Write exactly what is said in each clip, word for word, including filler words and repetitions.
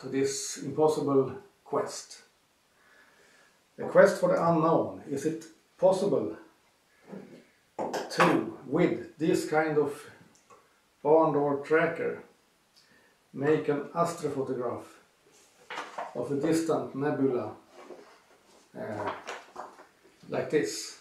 to this impossible quest. The quest for the unknown. Is it possible to, with this kind of barn door tracker, make an astrophotograph of a distant nebula uh, like this?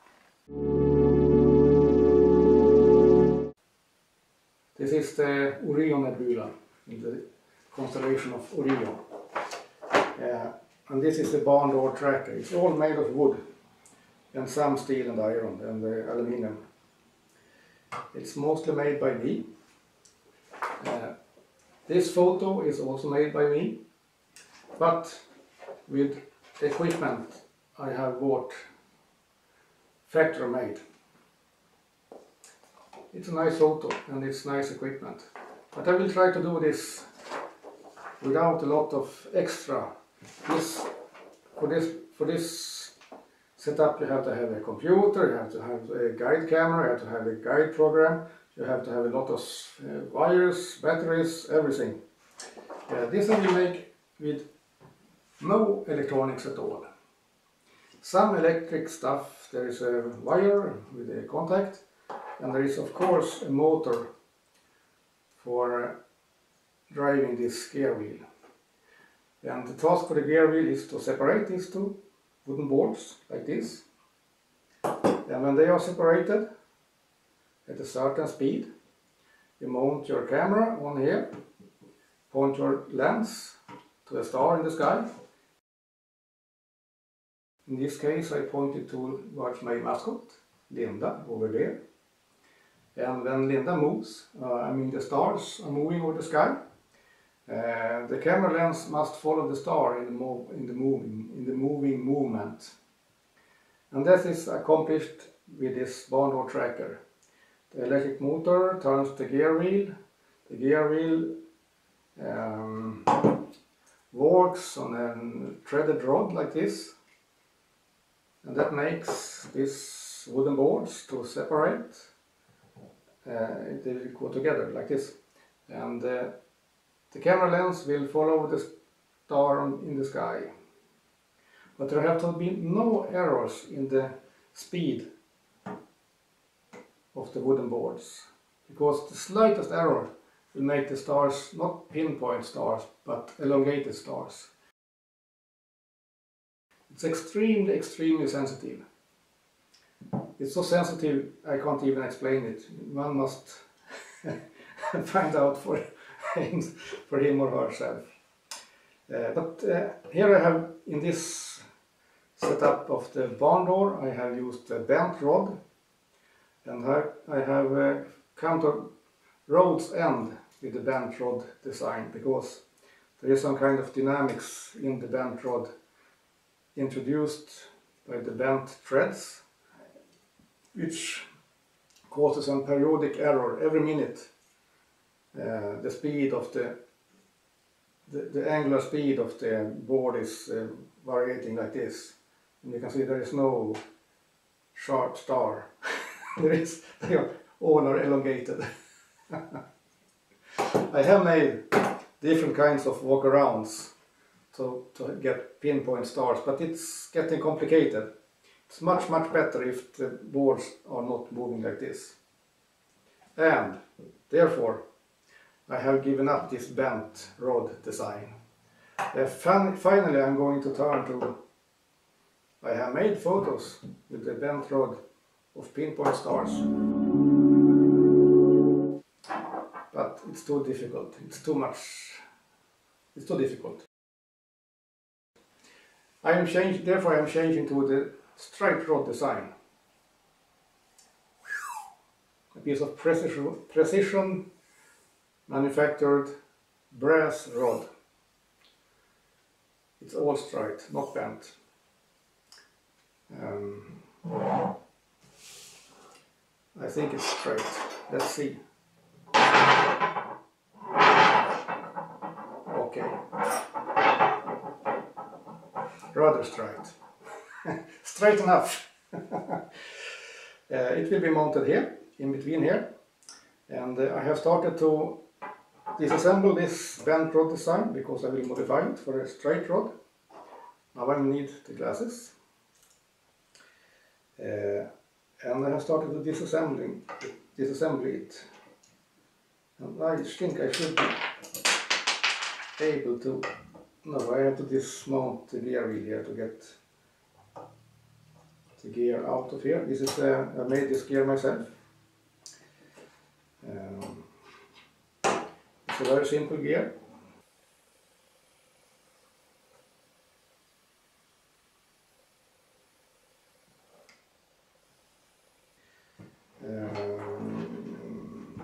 This is the Orion Nebula in the constellation of Orion. Uh, and this is the barn door tracker. It's all made of wood and some steel and iron and uh, aluminium. It's mostly made by me. Uh, this photo is also made by me, but with equipment I have bought factory made. It's a nice photo and it's nice equipment, but I will try to do this without a lot of extra. This, for this for this setup you have to have a computer, you have to have a guide camera, you have to have a guide program, you have to have a lot of uh, wires, batteries, everything. Uh, this I will make with no electronics at all. Some electric stuff, there is a wire with a contact, and there is of course a motor for uh, driving this gear wheel. And the task for the gear wheel is to separate these two wooden boards like this. And when they are separated at a certain speed, you mount your camera on here, point your lens to a star in the sky. In this case I pointed towards my mascot, Linda, over there. And when Linda moves, uh, I mean the stars are moving over the sky, uh, the camera lens must follow the star in the, move, in, the moving, in the moving movement. And that is accomplished with this barn door tracker. The electric motor turns the gear wheel, the gear wheel um, works on a threaded rod like this, and that makes these wooden boards to separate. Uh, they will go together like this, and uh, the camera lens will follow the star in the sky. But there have to be no errors in the speed of the wooden boards, because the slightest error will make the stars not pinpoint stars but elongated stars. It's extremely, extremely sensitive. It's so sensitive I can't even explain it. One must find out for him, for him or herself. Uh, but uh, here I have, in this setup of the barn door, I have used a bent rod, and I, I have uh, come to road's end with the bent rod design, because there is some kind of dynamics in the bent rod introduced by the bent threads, which causes some periodic error every minute. Uh, the speed of the, the the angular speed of the board is uh, varying like this, and you can see there is no sharp star. There is, they are, all are elongated. I have made different kinds of walkarounds to, to get pinpoint stars, but it's getting complicated. It's much much better if the boards are not moving like this. And therefore I have given up this bent rod design. Uh, fin finally I'm going to turn to, I have made photos with the bent rod of pinpoint stars, but it's too difficult, it's too much, it's too difficult. I am changing, therefore I am changing to the straight rod design. A piece of precision, precision manufactured brass rod. It's all straight, not bent. Um, I think it's straight. Let's see. Okay. Rather straight. Straight enough. uh, it will be mounted here, in between here. And uh, I have started to disassemble this bent rod design because I will modify it for a straight rod. Now I need the glasses. Uh, and I have started to disassembling, disassemble it. And I think I should be able to, no, I have to dismount the gear wheel here to get the gear out of here. This is, uh, I made this gear myself. Um, it's a very simple gear. Um,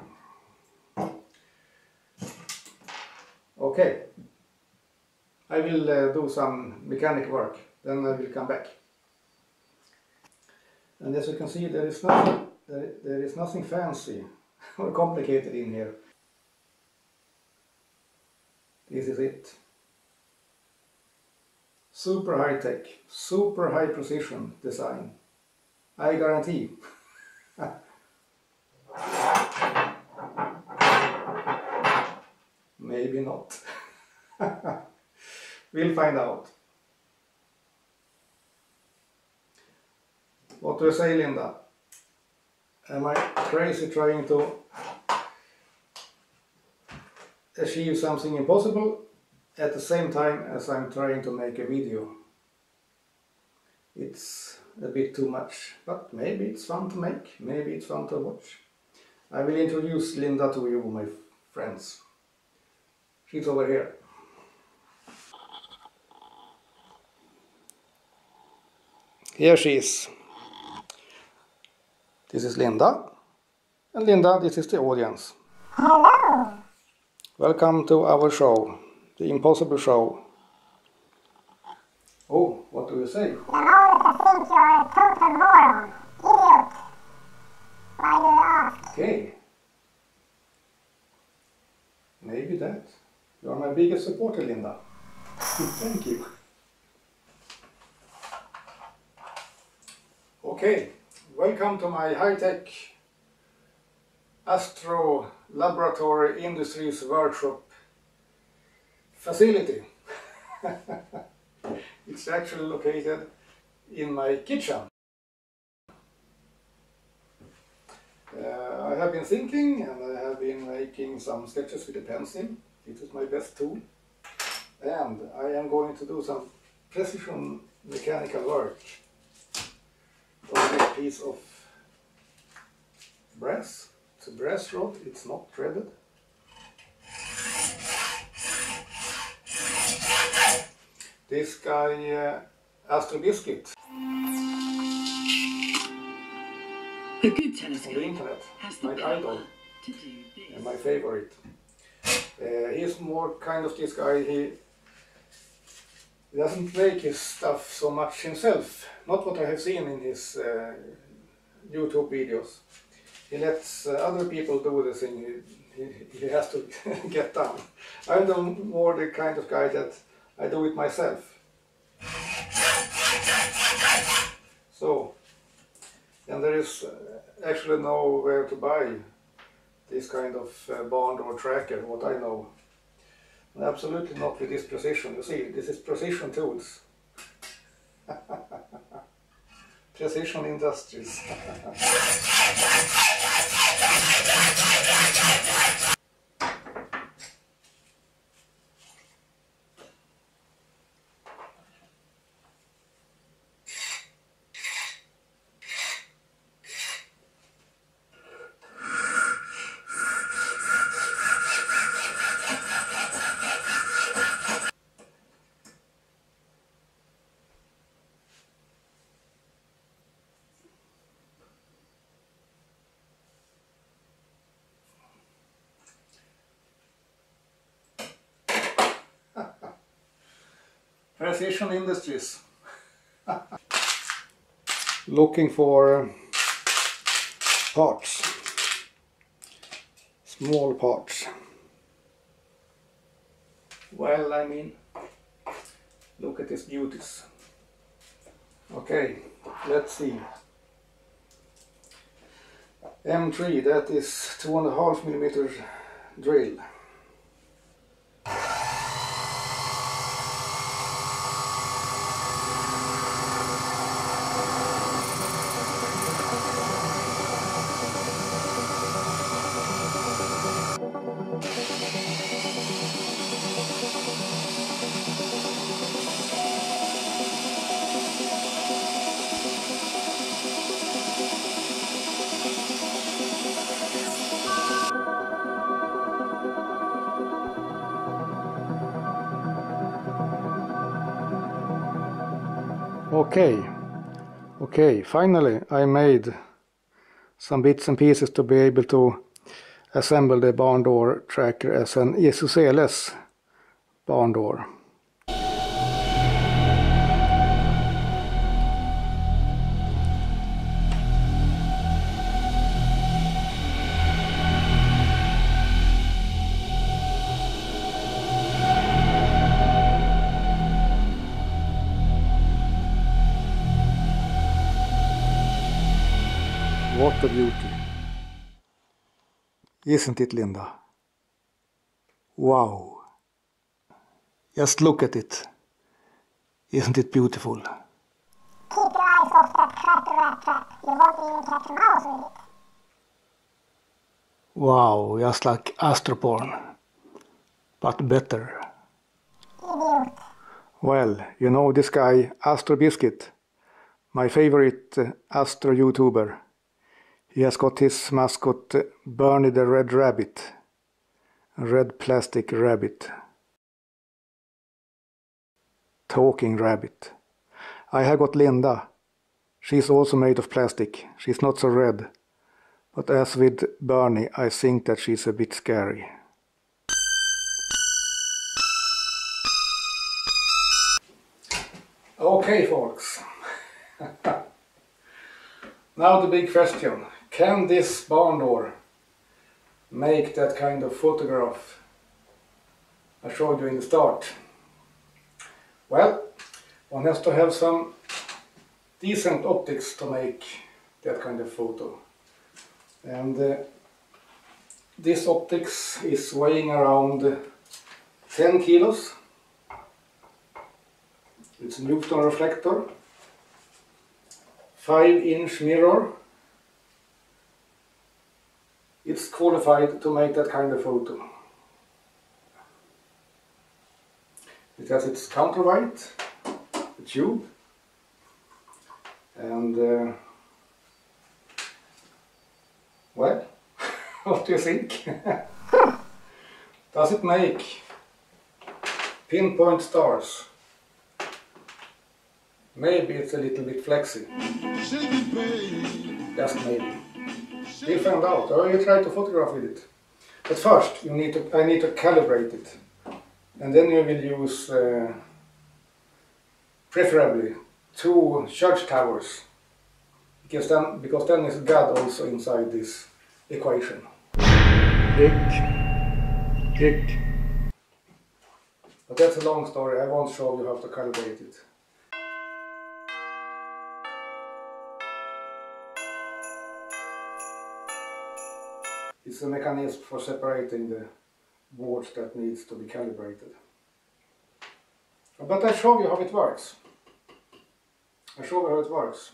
okay, I will uh, do some mechanic work, then I will come back. And as you can see, there is nothing, there, there is nothing fancy or complicated in here. This is it. Super high tech, super high precision design. I guarantee. Maybe not. We'll find out. What do you say, Linda? Am I crazy trying to achieve something impossible at the same time as I'm trying to make a video? It's a bit too much, but maybe it's fun to make, maybe it's fun to watch. I will introduce Linda to you, my friends. She's over here. Here she is. This is Linda. And Linda, this is the audience. Hello. Welcome to our show, the Impossible Show. Oh, what do you say? The moment I think you're a total moron. Idiot. Why do you ask? Okay. Maybe that. You are my biggest supporter, Linda. Thank you. Okay, welcome to my high-tech Astro Laboratory Industries Workshop facility. It's actually located in my kitchen. Uh, I have been thinking and I have been making some sketches with a pencil. It is my best tool. And I am going to do some precision mechanical work on this piece of brass. It's a brass rod, it's not threaded. This guy, uh, Astro Biscuit, A good telescope on the internet, has the my power idol to do this. and my favorite. Uh, he's more kind of this guy, he doesn't make his stuff so much himself. Not what I have seen in his uh, YouTube videos. He lets uh, other people do the thing he, he, he has to get done. I'm the more the kind of guy that I do it myself. So, and there is uh, actually nowhere to buy this kind of uh, bond or tracker, what I know. And absolutely not with this precision. You see, this is precision tools. Precision Industries. Precision Industries. Looking for parts, small parts. Well, I mean, look at these beauties. Okay, let's see. M three, that is two and a half millimeter drill. Okay, okay, finally I made some bits and pieces to be able to assemble the barn door tracker as an isosceles barn door. What a beauty. Isn't it, Linda? Wow. Just look at it. Isn't it beautiful? Keep your eyes off that cracker rat trap. You won't even catch a mouse with it. Wow, just like astroporn. But better. Idiot. Well, you know this guy, Astro Biscuit, my favorite uh, Astro YouTuber. He has got his mascot uh, Bernie the Red Rabbit, a red plastic rabbit, talking rabbit. I have got Linda. She's also made of plastic. She's not so red, but as with Bernie, I think that she's a bit scary. Okay, folks. Now the big question. Can this barn door make that kind of photograph I showed you in the start? Well, one has to have some decent optics to make that kind of photo. And uh, this optics is weighing around ten kilos. It's a Newtonian reflector, five inch mirror. It's qualified to make that kind of photo. It has its counterweight, the tube, and uh, well, what do you think? Does it make pinpoint stars? Maybe it's a little bit flexy. Just maybe. We'll find out. I will try to photograph with it. But first, you need to, I need to calibrate it. And then you will use, uh, preferably, two church towers. Because then, because then is God also inside this equation. Hick. Hick. But that's a long story. I won't show you how to calibrate it. It's a mechanism for separating the boards that needs to be calibrated. But I show you how it works. I show you how it works.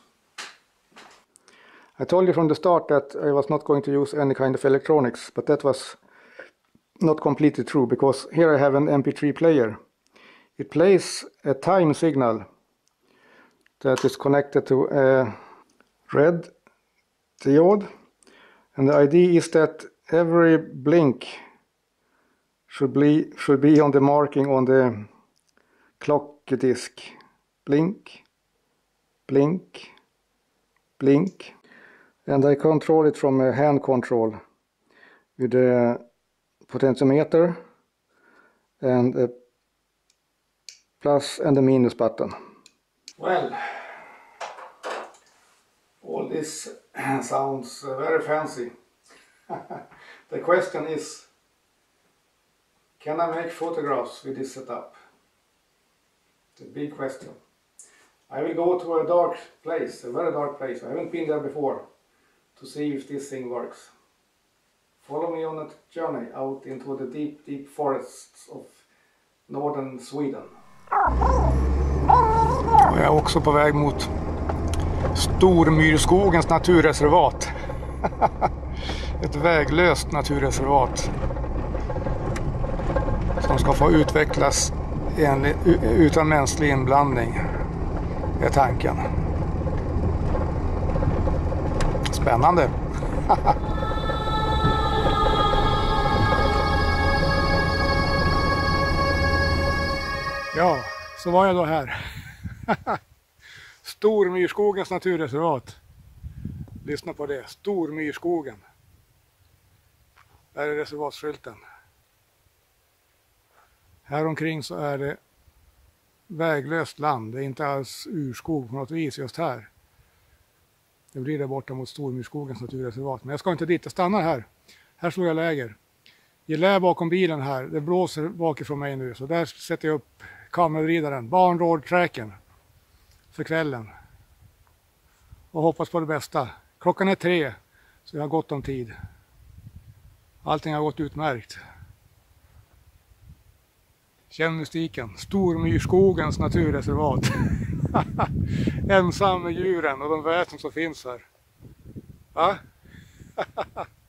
I told you from the start that I was not going to use any kind of electronics, but that was not completely true, because here I have an M P three player. It plays a time signal that is connected to a red diode. And the idea is that every blink should be, should be on the marking on the clock disc. Blink, blink, blink. And I control it from a hand control with a potentiometer and a plus and a minus button. Well, all this sounds very fancy. The question is, can I make photographs with this setup? The big question. I will go to a dark place, a very dark place. I haven't been there before, to see if this thing works. Follow me on a journey out into the deep, deep forests of northern Sweden. Jag är också på väg mot Stormyrskogens naturreservat. Ett väglöst naturreservat som ska få utvecklas enligt, utan mänsklig inblandning, är tanken. Spännande. Ja, så var jag då här. Stormyrskogens naturreservat. Lyssna på det. Stormyrskogen. Där är reservatsskylten. Här omkring så är det väglöst land. Det är inte alls urskog på något vis just här. Det blir där borta mot Stormyrskogens naturreservat. Men jag ska inte dit, jag stannar här. Här slår jag läger. Jag lär bakom bilen här. Det blåser bakifrån mig nu. Så där sätter jag upp kameravridaren. Barnroad-tracken. För kvällen. Och hoppas på det bästa. Klockan är tre. Så jag har gott om tid. Allting har gått utmärkt. Känn mystiken. Stormyrskogens naturreservat. Ensam med djuren och de väsen som finns här. Va?